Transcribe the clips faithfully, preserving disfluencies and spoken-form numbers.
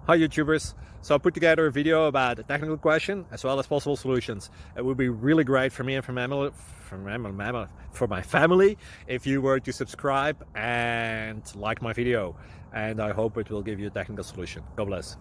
Hi YouTubers! So I put together a video about a technical question as well as possible solutions. It would be really great for me and for, mammal, for, mammal, for my family if you were to subscribe and like my video. And I hope it will give you a technical solution. God bless.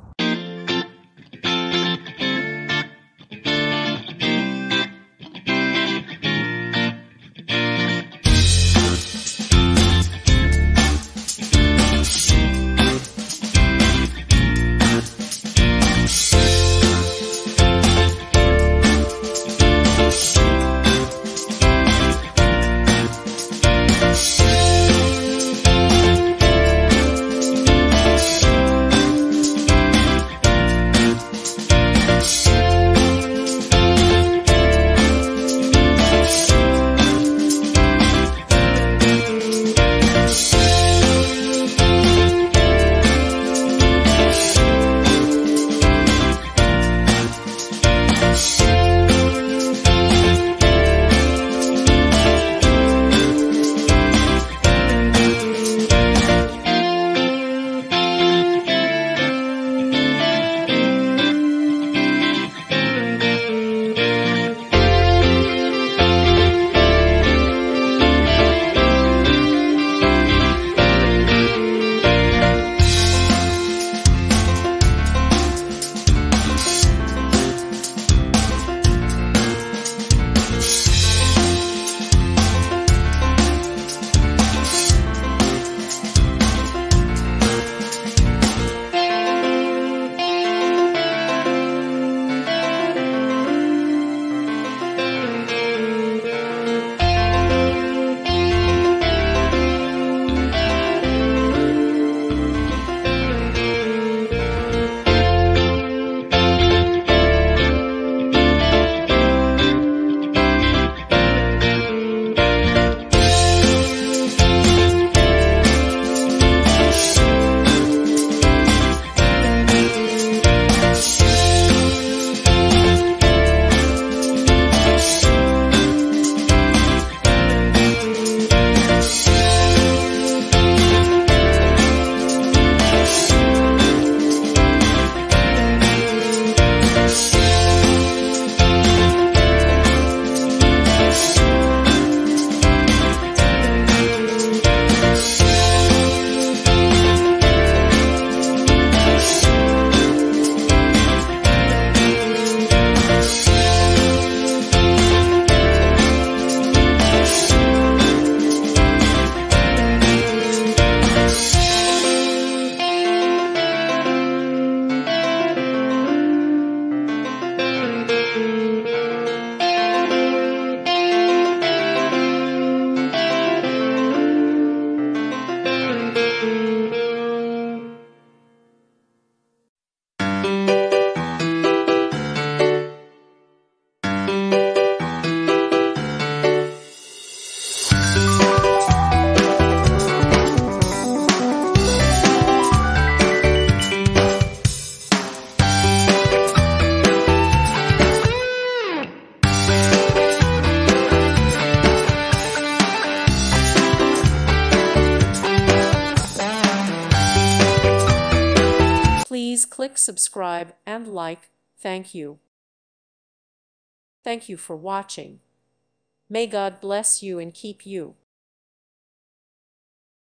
Please click subscribe and like. Thank you. Thank you for watching. May God bless you and keep you.